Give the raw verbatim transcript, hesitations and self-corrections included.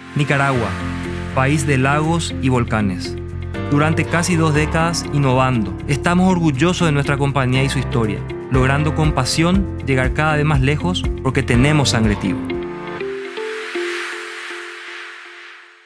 Nicaragua, país de lagos y volcanes. Durante casi dos décadas innovando, estamos orgullosos de nuestra compañía y su historia, logrando con pasión llegar cada vez más lejos porque tenemos sangre Tigo.